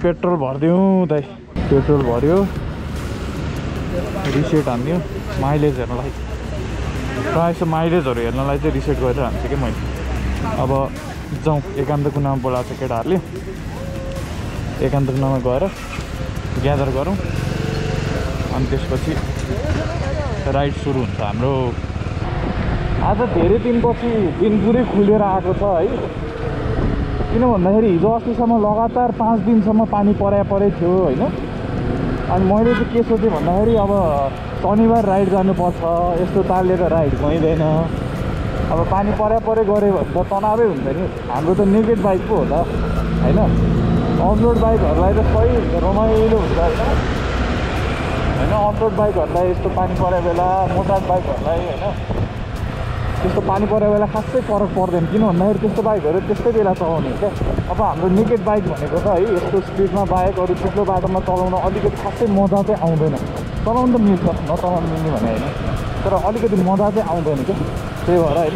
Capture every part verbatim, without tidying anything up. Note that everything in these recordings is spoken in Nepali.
पेट्रोल भरिदिउँ दाइ पेट्रोल भर्यो रिसेट हान्दिउँ माइलेज हेर्नलाई प्रायः जस्तो माइलेजहरू हेर्नलाई चाहिँ रिसेट गरेर हान्छु कि मैले अब जाउँ एकान्त कुनामा बोलाएको छ केटाहरूले एकान्त कुनामा गएर ग्यादर गरौँ अनि त्यसपछि राइड सुरु हुन्छ हाम्रो आज धेरै दिनपछि दिन पुरै खुलेर आएको छ है किन भन्दाखेरि हिजो अस्तिसम्म लगातार पाँच दिनसम्म पानी परा परै थियो होइन अनि मैले चाहिँ के सोचेँ भन्दाखेरि अब शनिबार राइड जानुपर्छ यस्तो तालिएर राइड भइँदैन अब पानी परा परै गऱ्यो भने त तनावै हुन्छ नि हाम्रो त नेकेड बाइक पो हो त होइन अफरोड बाइकहरूलाई त सही रमाइलो हुन्छ होइन होइन अफरोड बाइकहरूलाई यस्तो पानी परे बेला मोटर बाइकहरूलाई होइन त्यस्तो पानी परे बेला खासै फरक पर्दैन किन भन्दाखेरि त्यस्तो बाइकहरू त्यस्तै बेला चलाउने क्या अब हाम्रो नेकेड बाइक भनेको त है यस्तो स्पिडमा बाइक अरू थुप्रो बाटोमा चलाउन अलिकति खासै मजा चाहिँ आउँदैन चलाउनु त मिल्छ नचलाउनु मिल्ने भने होइन तर अलिकति मजा चाहिँ आउँदैन क्या त्यही भएर होइन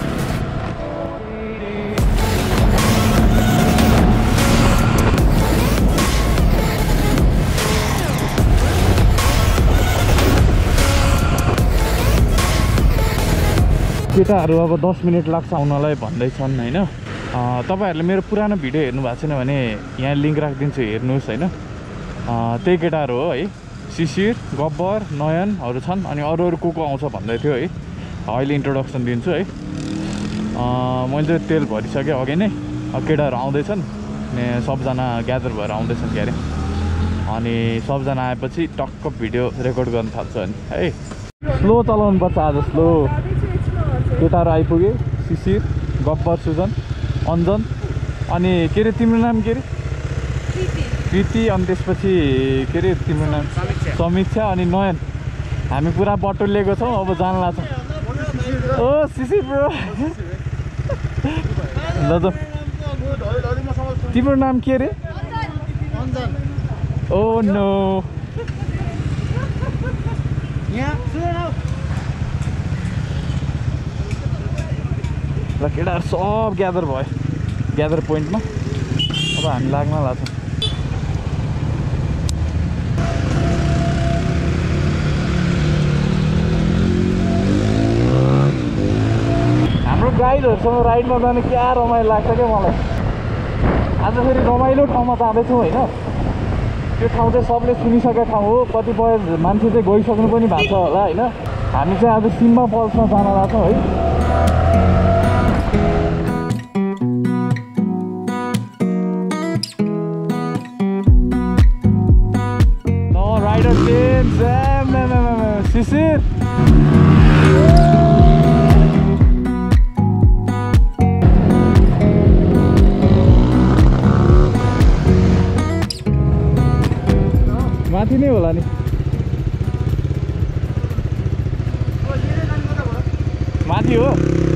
केटाहरू अब दस मिनट लाग्छ आउनलाई भन्दैछन् होइन तपाईँहरूले मेरो पुरानो भिडियो हेर्नु भएको छैन भने यहाँ लिङ्क राखिदिन्छु हेर्नुहोस् होइन त्यही केटाहरू हो है शिशिर गब्बर नयनहरू छन् अनि अरू अरू को को आउँछ भन्दै थियो है अहिले इन्ट्रोडक्सन दिन्छु है मैले चाहिँ तेल भरिसकेँ अघि नै केटाहरू आउँदैछन् अनि सबजना ग्यादर भएर आउँदैछन् के अरे अनि सबजना आएपछि टक्क भिडियो रेकर्ड गर्न थाल्छु अनि है स्लो चलाउनु पर्छ आज स्लो केटाहरू आइपुगे शिशिर गब्बर सुजन अञ्जन अनि के अरे तिम्रो नाम के अरे कृति अनि त्यसपछि के अरे तिम्रो नाम समीक्षा अनि नयन हामी पुरा बटुलिएको छौँ अब जान लाग्छौँ ओ शिशिर ब्रो ल त तिम्रो नाम के अरे ओ नो र केटाहरू सब ग्यादर भयो ग्यादर पोइन्टमा अब हामी लाग्न लाग्छौँ हाम्रो गाइडहरूसँग राइडमा जानु क्या रमाइलो लाग्छ क्या मलाई आज फेरि रमाइलो ठाउँमा जाँदैछौँ होइन त्यो ठाउँ चाहिँ सबले सुनिसकेको ठाउँ हो कतिपय मान्छे चाहिँ गइसक्नु पनि भएको छ होला होइन हामी चाहिँ आज सिम्बा फल्समा जान लाग्छौँ है शिशिर माथि नै होला नि माथि हो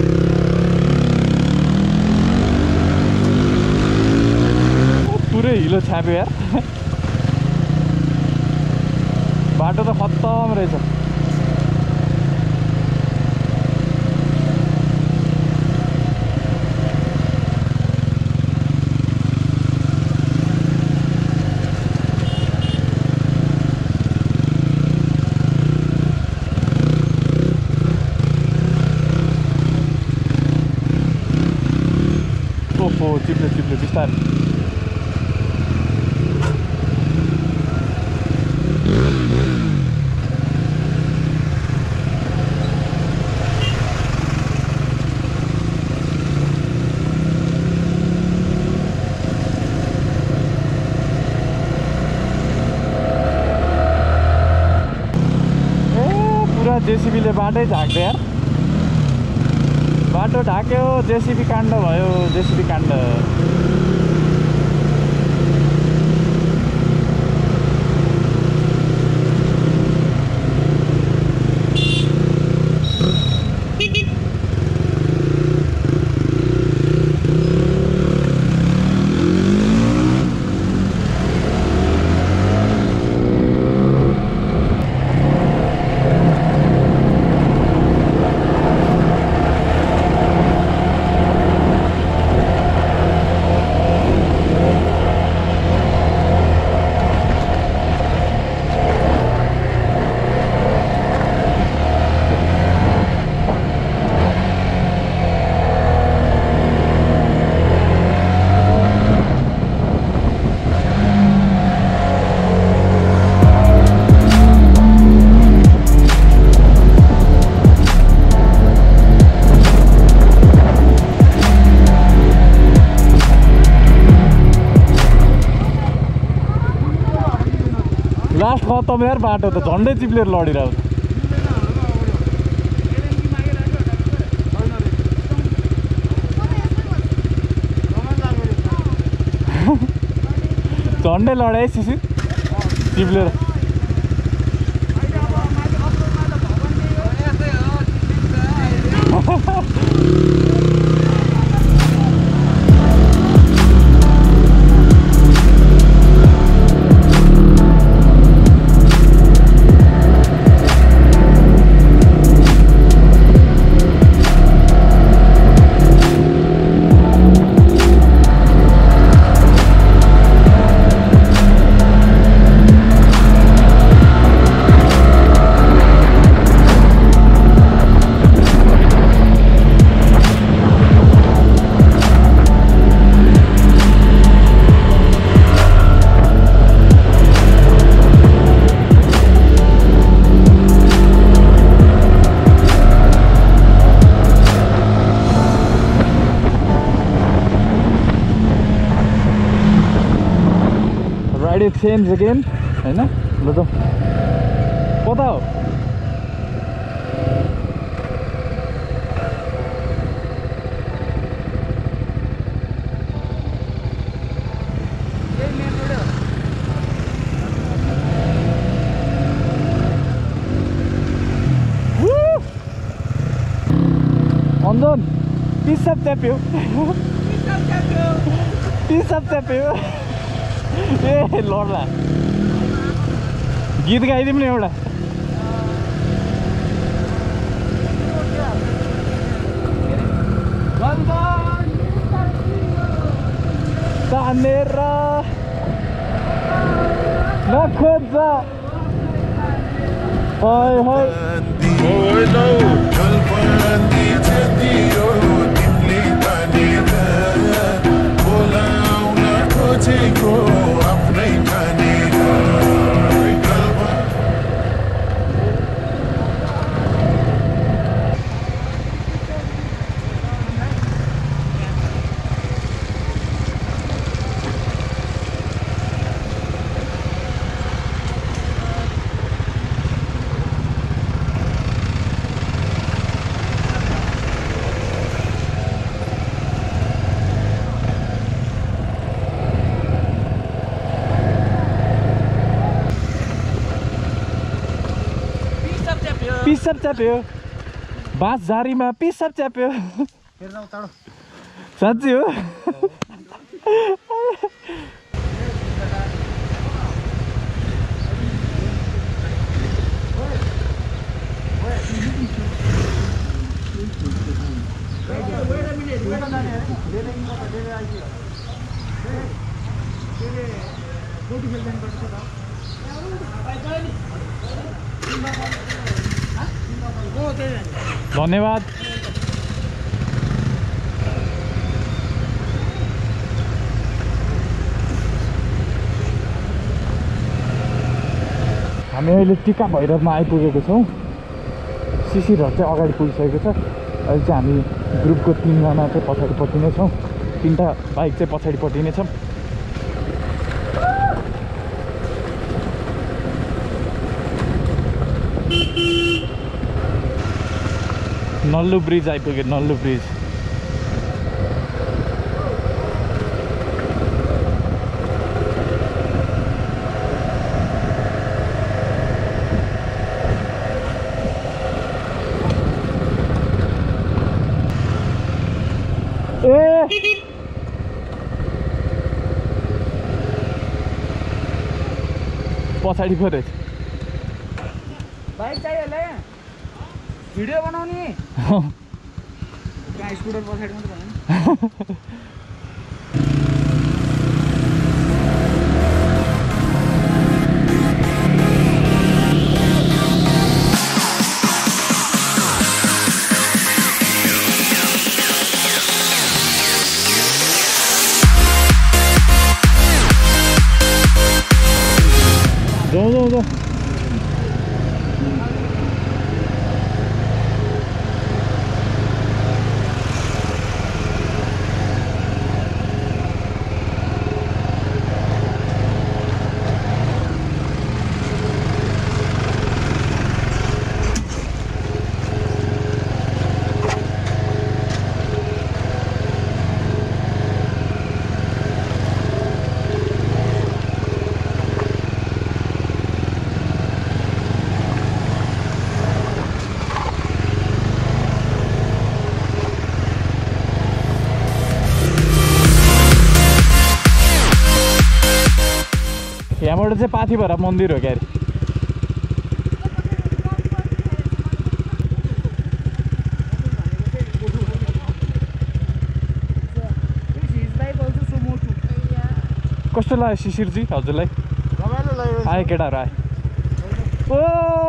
पुरै हिलो छाप्यो यार बाटो त खत्तम रहेछ ओहो चिप्लो चिप्लो बिस्तारै जेसीबीले बाटै झाक्दै यार बाटो ढाक्यो जेसीबी काण्ड भयो जेसीबी काण्ड खतम यार बाटो त झन्डै चिप्लेर लडिरहेको छ झन्डै लडाए सिसी चिप्लेर Ride it change again, हैन ल त कता हो अन्जन पिसअप च्याप्यो पिसअप च्याप्यो ए लड्ला गीत गाइदिउँ न एउटा तानेर नखोज हाय हाय पिसअप च्याप्यो बाँस झारीमा पिसअप च्याप्यो साँच्ची हो धन्यवाद हामी अहिले टिका भैरवमा आइपुगेको छौँ शिशिरहरू चाहिँ अगाडि पुगिसकेको छ अहिले चाहिँ हामी ग्रुपको तीनजना चाहिँ पछाडिपट्टि नै छौँ तीनटा बाइक चाहिँ पछाडिपट्टि नै छौँ नल्लु ब्रिज आइपुग्यो नल्लु ब्रिज ए पछाडि पो रहेछ बाइक चाहियो होला भिडियो बनाउने त्यहाँ स्कुटर पछाडि मात्र भएन जाऊ जाऊ जाऊ यहाँबाट चाहिँ पाथिभरा मन्दिर हो क्या अरे। कस्तो लाग्यो शिशिरजी हजुरलाई? आयो केटाहरू आयो। ओ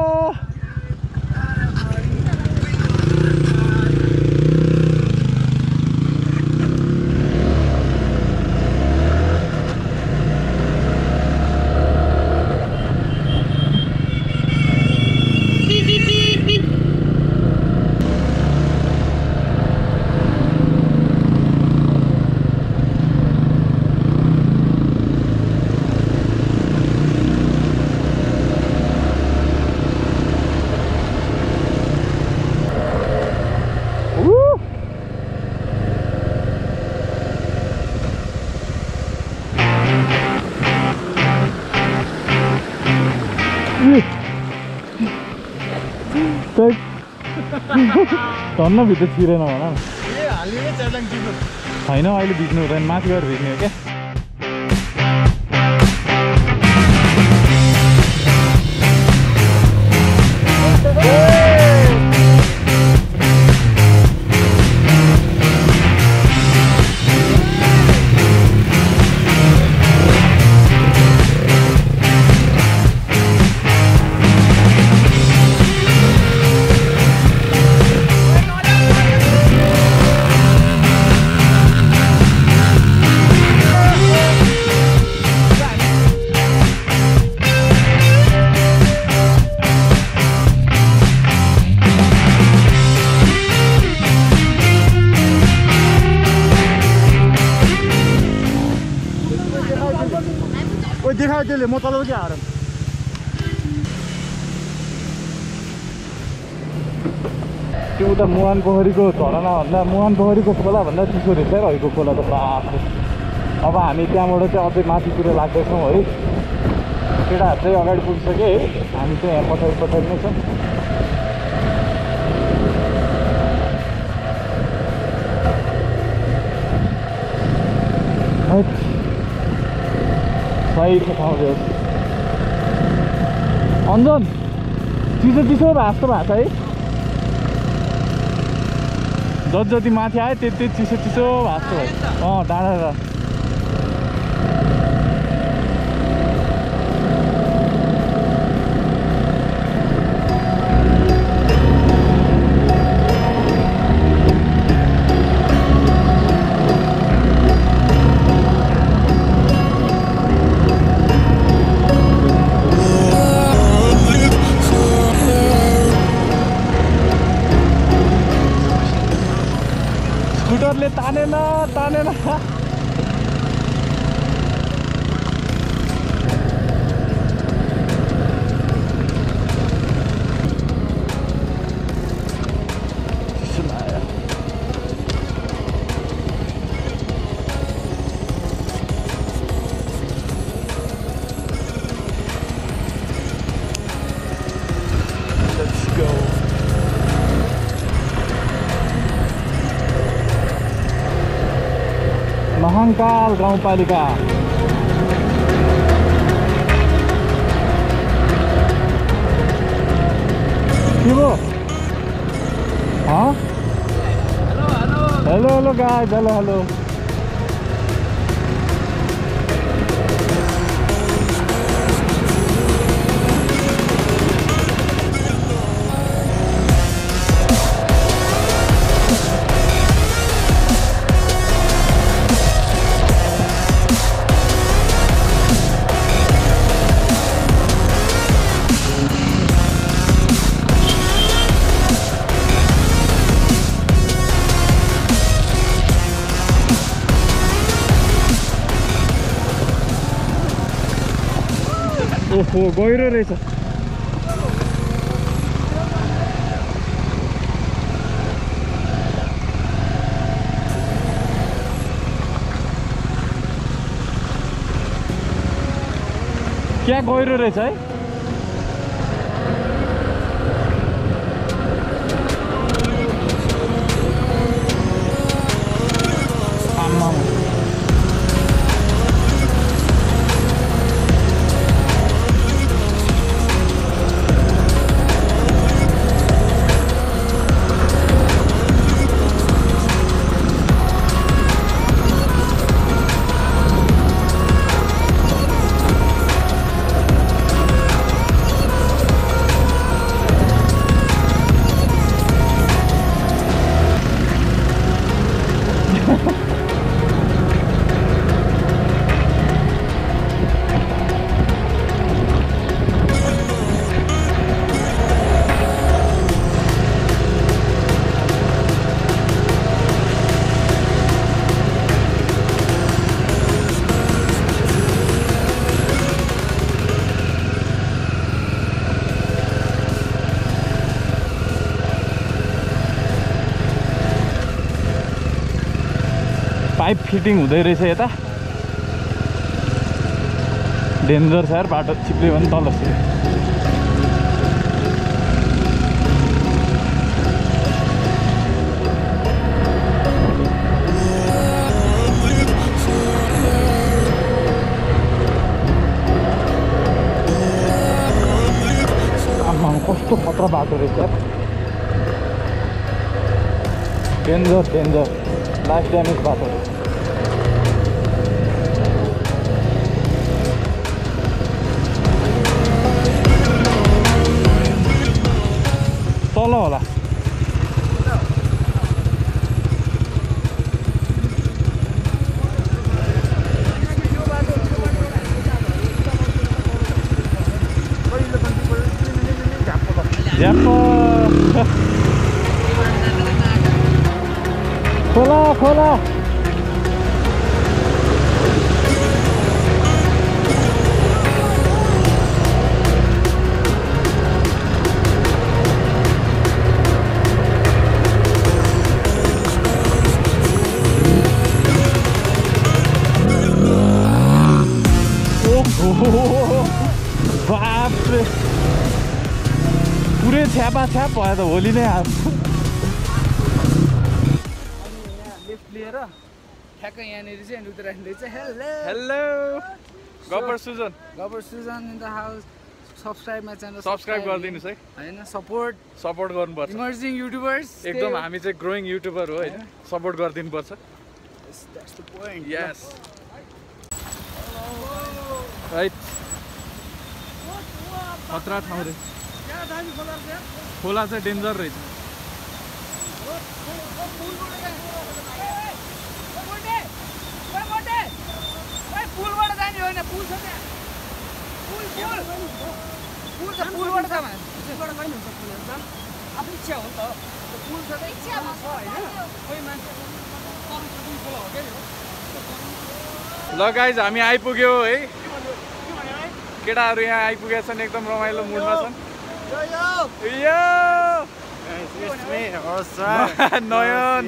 धन्न भित्र छिरेन भन न। होइन अहिले भिज्नु हुँदैन, माथि गएर भिज्ने हो क्या। दिखाओ त्यसले म तल के हारम त्यो उता मुहान पोखरीको झरना भन्दा मुहान पोखरीको खोला भन्दा चिसो रहेछ रहेको खोला त बाफ। अब हामी त्यहाँबाट चाहिँ अझै माथितिर लाग्दैछौँ है। केटाहरू चाहिँ अगाडि पुगिसके है, हामी चाहिँ यहाँ पछाडि पछाडि नै छौँ। सही छ ठाउँ यो अन्जन। चिसो चिसो भास्तो भएको छ है। जति जति माथि आयो त्यति चिसो चिसो भास्तो भयो। अँ डाँडा डाँडा स्कुटरले तानेन तानेन। महाकाल गाउँपालिका के भो? Hello hello guys, hello hello. ओहो गहिरो रहेछ। क्या गहिरो रहेछ है। पाइप फिटिङ हुँदै रहेछ यता डेन्जर छ यार बाटो चिप्ल्यो भने तल कस्तो खतरा बाटो रहेछ यार डेन्जर डेन्जर लाइफ ड्यामेज बाटो रहेछ तल होला खोला खोला बापरे पुरै छ्यापा छ्याप भयो त होली नै आएको लिफ्ट लिएर ठ्याक्कै यहाँनिर चाहिँ उत्तराखण्ड चाहिँ hello hello Gabar Sujan Gabar Sujan in the house subscribe my channel subscribe गरिदिनुहोस् है होइन सपोर्ट सपोर्ट गर्नुपर्छ इमर्जिङ युट्युबर्स एकदम हामी चाहिँ ग्रोइङ युट्युबर हो होइन सपोर्ट गरिदिनुपर्छ that's the point yes right खतरा ठाउँ रहेछ खोला चाहिँ डेन्जर रहेछ पुलबाट जाने होइन पुल छ त्यहाँ पुल पुल पुल छ पुलबाट छ भने पुलबाट पनि हुन्छ पुल आफ्नो इच्छा हो नि त पुल छ त इच्छा छ होइन कोही मान्छे ल गाइज हामी आइपुग्यो है केटाहरू यहाँ आइपुगेका छन् एकदम रमाइलो मुडमा छन् नयन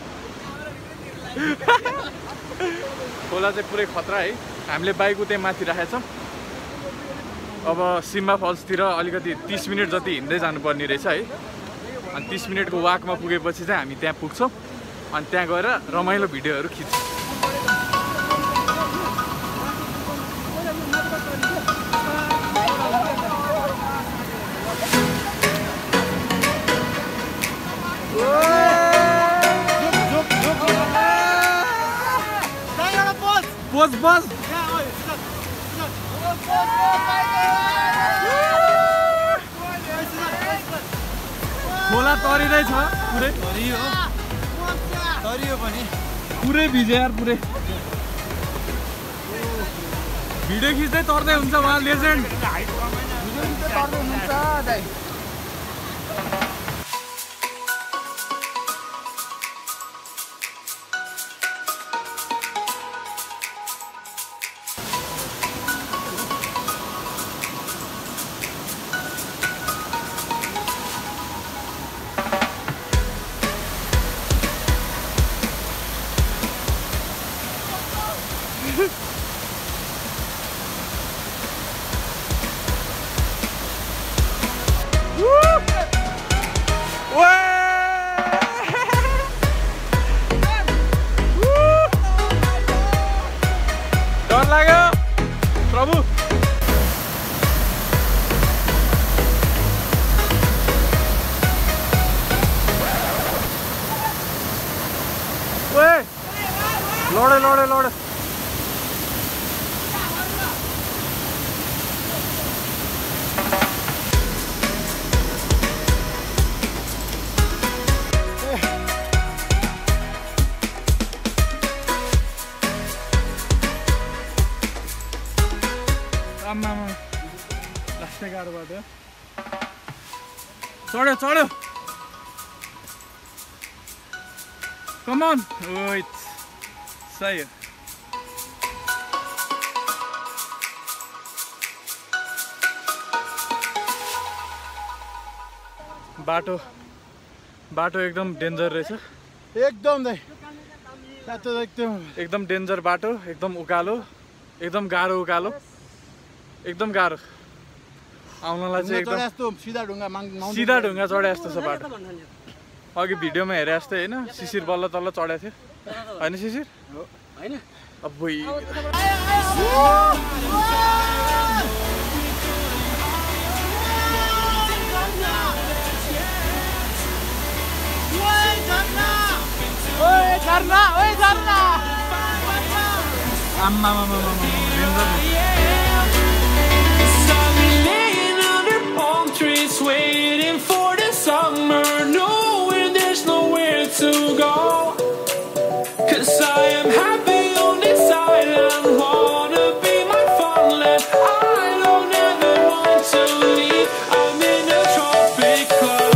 खोला चाहिँ पुरै खतरा है हामीले बाइक उतै माथि राखेका छौँ अब सिम्बा फल्सतिर अलिकति तिस मिनट जति हिँड्दै जानुपर्ने रहेछ है अनि तिस मिनटको वाकमा पुगेपछि चाहिँ हामी त्यहाँ पुग्छौँ अनि त्यहाँ गएर रमाइलो भिडियोहरू खिच्छौँ बस बस खोला तरिँदै छ पुरै तरियो तरियो पनि पुरै भिजे यार पुरै भिडियो खिच्दै तर्दै हुन्छ उहाँ लेजेन्ड तर्दै हुनुहुन्छ दाइ डर लाग्यो प्रभु ओए लडे लडे लडे आम्मामा लास्टै गाह्रो भयो चढ्यो चढ्यो कम अन वेट सही हो बाटो बाटो एकदम डेन्जर रहेछ एकदम दाइ एकदम डेन्जर बाटो, एकदम उकालो, एकदम गाह्रो उकालो, एकदम गाह्रो आउनलाई चाहिँ एकदम सिधा ढुङ्गा सिधा ढुङ्गा चढे जस्तो छ बाटो। अघि भिडियोमा हेरे जस्तै होइन, शिशिर बल्ल तल्ल चढेको थियो होइन शिशिर? होइन अब waiting for the summer, knowing there's nowhere to go. 'Cause I am happy on this island, wanna be my farmland. I don't ever want to leave. I'm in a tropic club.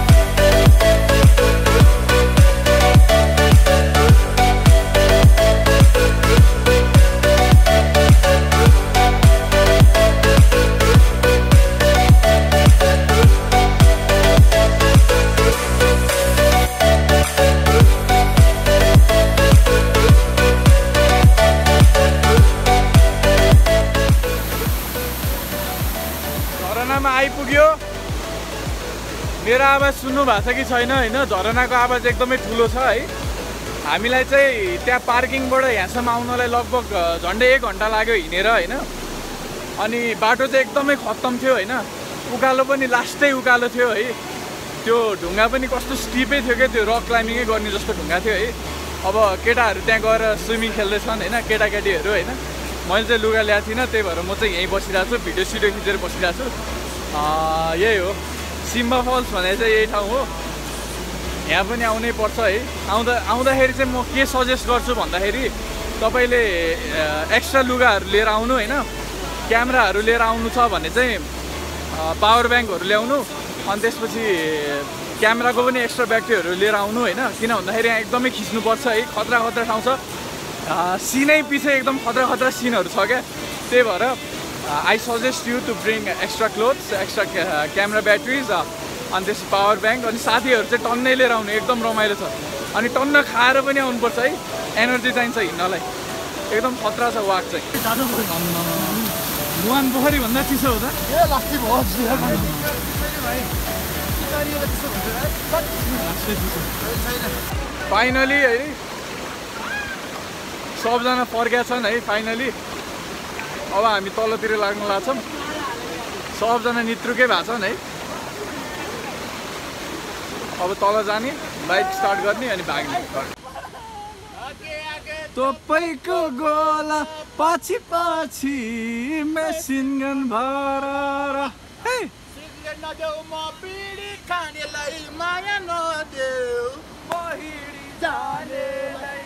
आइपुग्यो। मेरो आवाज सुन्नु भएको छ कि छैन होइन? झरनाको आवाज एकदमै ठुलो छ है। हामीलाई चाहिँ त्यहाँ पार्किङबाट यहाँसम्म आउनलाई लगभग झन्डै एक घन्टा लाग्यो हिँडेर होइन। अनि बाटो चाहिँ एकदमै खत्तम थियो होइन, उकालो पनि लास्टै उकालो थियो है। त्यो ढुङ्गा पनि कस्तो स्टिपै थियो क्या, त्यो रक क्लाइम्बिङै गर्ने जस्तो ढुङ्गा थियो है। अब केटाहरू त्यहाँ गएर स्विमिङ खेल्दैछन् होइन, केटाकेटीहरू होइन। मैले चाहिँ लुगा ल्याएको थिइनँ, त्यही भएर म चाहिँ यहीँ बसिरहेको छु, भिडियो सिडियो खिचेर बसिरहेको छु। यही हो सिम्बा फल्स भनेर चाहिँ यही ठाउँ हो। यहाँ पनि आउनै पर्छ है। आउँदा आउँदाखेरि चाहिँ म के सजेस्ट गर्छु भन्दाखेरि तपाईँले एक्स्ट्रा लुगाहरू लिएर आउनु होइन, क्यामेराहरू लिएर आउनु छ भने चाहिँ पावर ब्याङ्कहरू ल्याउनु, अनि त्यसपछि क्यामेराको पनि एक्स्ट्रा ब्याट्रीहरू लिएर आउनु होइन। किन भन्दाखेरि यहाँ एकदमै खिच्नुपर्छ है, खतरा खतरा ठाउँ छ। सिनै पछि एकदम खतरा खतरा सिनहरू छ क्या, त्यही भएर I suggest you to bring extra clothes, extra camera batteries, अनि त्यसपछि पावर ब्याङ्क। अनि साथीहरू चाहिँ टन्नै लिएर आउनु, एकदम रमाइलो छ। अनि टन्न खाएर पनि आउनुपर्छ है, एनर्जी चाहिन्छ हिँड्नलाई, एकदम खतरा छ वाक चाहिँ। मुहान पोखरी भन्दा चिसो हो त? फाइनली है सबजना फर्केका छन् है फाइनली। अब हामी तलतिर लाग्न लाग्छौँ, सबजना नित्रुकै भएको छन् है। अब तल जाने, बाइक स्टार्ट गर्ने अनि भाग्ने। तपाईँको गोला पछि पछि मेसिन गन भएर नदेऊ म बिडी खानेलाई माया नदेऊ बहिडी जानेलाई।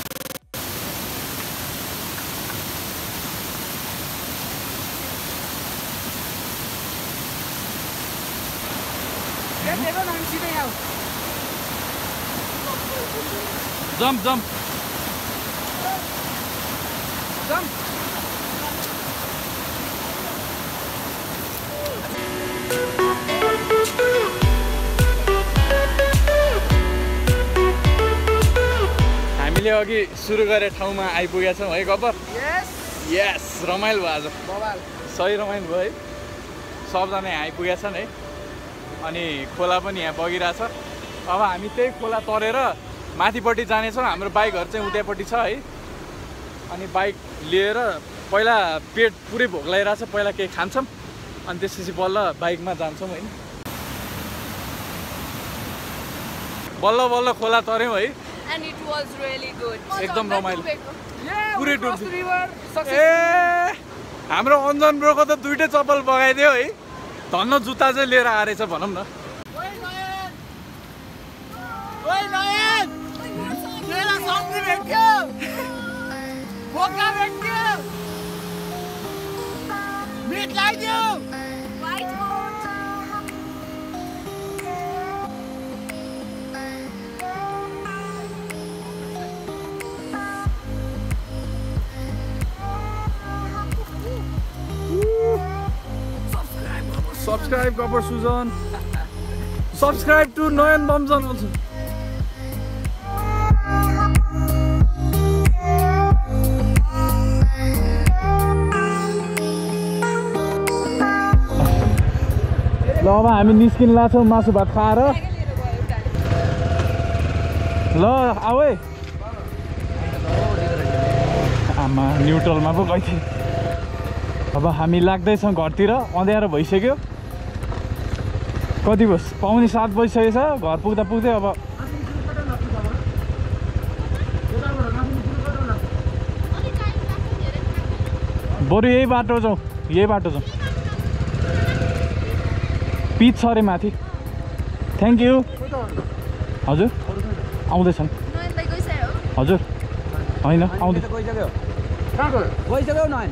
Jump jump jump. हामीले अघि सुरु गरे ठाउँमा आइपुगेका छौँ है गब्बर। यस रमाइलो भयो आज, सही रमाइलो भयो है। सबजना यहाँ आइपुगेका छन् है, अनि खोला पनि यहाँ बगिरहेछ। अब हामी त्यही खोला तरेर माथिपट्टि जानेछौँ। हाम्रो बाइकहरू चाहिँ उतापट्टि छ है। अनि बाइक लिएर पहिला पेट पुरै भोक लागिरहेछ, पहिला केही खान्छौँ अनि त्यसपछि बल्ल बाइकमा जान्छौँ होइन। बल्ल बल्ल खोला तर्यौँ है। And it was really good. एकदम रमाइलो पुरै डुब्यो। ए हाम्रो अन्जन ब्रोको त दुइटै चप्पल बगाइदियो है, धन्न जुत्ता चाहिँ लिएर आएछ भनौँ न। Subscribe Gopper Suzan. Subscribe to Noyan Bamzan also. अब हामी निस्किन लाग्छौँ मासु भात खाएर ल आऊ है आमा न्युट्रलमा पो गइथिए अब हामी लाग्दैछौँ घरतिर अँध्यारो भइसक्यो कति बस पाउने सात बजिसकेको छ घर पुग्दा पुग्दै अब बरु यही बाटो जाउँ यही बाटो जाउँ पिच छ अरे माथि थ्याङ्क यू हजुर आउँदैछन् हजुर होइन आउँदैछ गइसक्यो नयन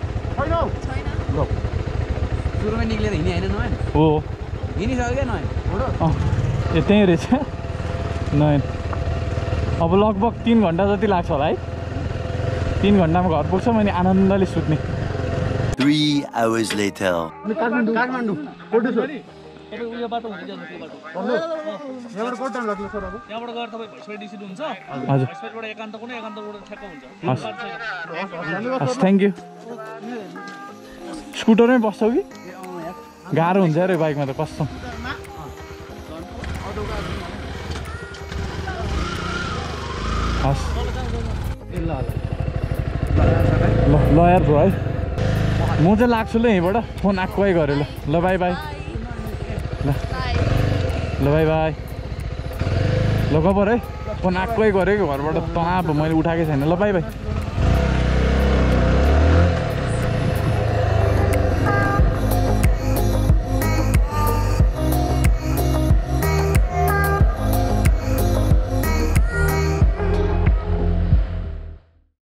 सुरुमा निक्लेर हिँड्ने होइन नयन हो हिँडिसक्यो क्या नयन अँ ए त्यहीँ रहेछ नयन अब लगभग तिन घन्टा जति लाग्छ होला है तिन घन्टामा घर पुग्छ मैले आनन्दले सुत्ने Three hours later. Kathmandu Kathmandu Koteshwor तपाईँ उयो बाटो हुँदै जान्छ त्यो बाटो यहाँबाट कति टाइम लाग्छ सर अब त्यहाँबाट गएर तपाईँ भैँसवाडी डिसिड हुन्छ हजुर भैँसवाडीबाट एकान्त कुनै एकान्तबाट ठ्याक्क हुन्छ हस् हस् थ्याङ्क यू स्कुटरमै बस्छौ कि गाह्रो हुन्छ अरे बाइकमा त कस्तो हस् ल ल यार ब्रो है म चाहिँ लाग्छु ल यहीँबाट फोन आक्कै गरेँ ल ल बाई बाई ल ल बाई बाई ल गबर है फोन आक्कै गरेँ कि घरबाट तनाव मैले उठाएकै छैन ल बाई बाई